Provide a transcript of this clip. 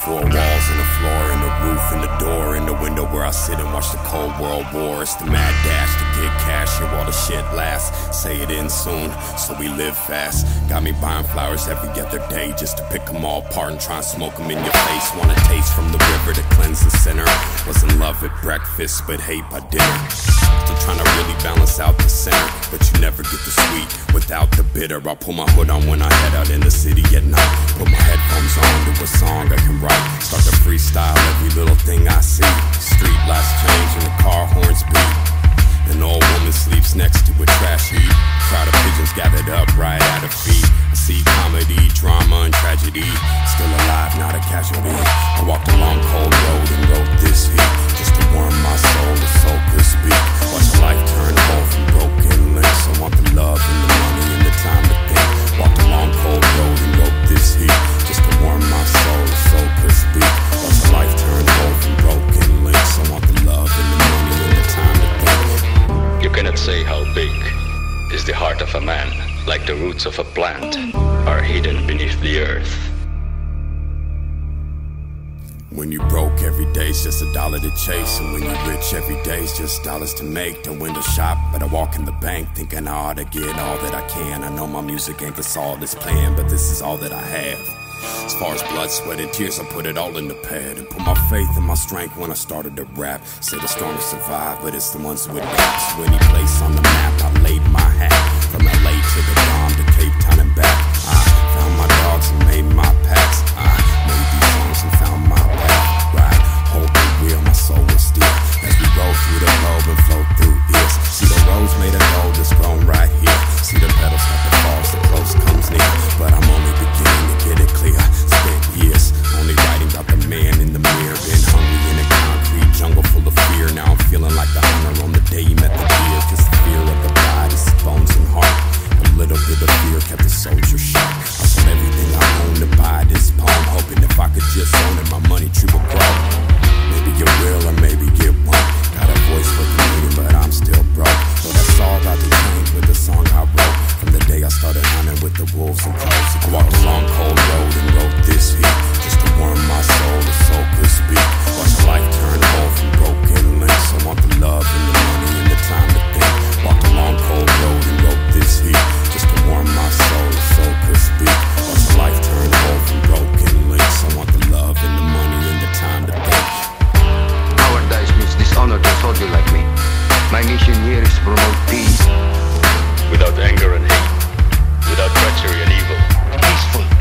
Four walls and the floor and the roof and the door and the window where I sit and watch the Cold World War. It's the mad dash to get cash here while the shit lasts. Say it in soon, so we live fast. Got me buying flowers every other day just to pick them all apart and try and smoke them in your face. Want a taste from the river to cleanse the sinner. Was in love at breakfast but hate by dinner. Still trying to really balance out the center, but you never get the sweet without the bitter. I'll pull my hood on when I head out in the city at night. Put my headphones on to a song I can write. Start to freestyle every little thing I see. Street lights change and the car horns beat. An old woman sleeps next to a trash heap. Crowd of pigeons gathered up right at her feet. I see comedy, drama, and tragedy. Still alive, not a casualty. I walked a long cold road and wrote this heat just to warm my soul, the soul could speak. Watch a life turn whole from broken links. I want the love and the money and the time to think. Walked a long cold road and wrote this heat just to warm my soul, the soul could speak. Watch a life turn whole from broken links. I want the love and the money and the time to think. You cannot say how big is the heart of a man, like the roots of a plant are hidden beneath the earth. When you broke, every day's just $1 to chase. And when you're rich, every day's just dollars to make. The window shop, but I walk in the bank thinking I ought to get all that I can. I know my music ain't the solidest plan, but this is all that I have. As far as blood, sweat, and tears, I put it all in the pad and put my faith and my strength when I started to rap. Say the strongest survive, but it's the ones with gaps. So any place on the map, I laid my hat. From LA to the Dom to Cape Town and back. I found my dogs and made my packs. I made these songs and found my path. Right, hold the wheel, my soul was still as we roll through the globe and flow through ears. See the roads made of gold that's grown right here. See the petals start to fall so close comes near. But I'm only beginning to get it clear. Spent years only writing about the man in the mirror. Been hungry in a concrete jungle full of fear. Now I'm feeling like the hunter on the day he met the deer. Cause the fear of the bride is his bones and heart. A little bit of fear kept the soldier sharp. I sold everything I owned to buy this poem, hoping if I could just own it, my money tree would grow. Maybe you will or maybe you won't. Got a voice for the meaning, but I'm still broke. So that's all about to change with the song I wrote. From the day I started hunting with the wolves and crows. I walked a long cold road and wrote this heat just to warm my soul, the soul could speak. Watch a life turn whole from broken links. I want the love and the money and the time to think. Walked a long cold road and wrote this heat just to warm my soul, the soul could speak. Watch a life turn whole from broken links. I want the love and the money and the time to think. Cowardice means dishonor to a soldier like me. My mission here is to promote peace. Without anger and hate, without treachery and evil. Peaceful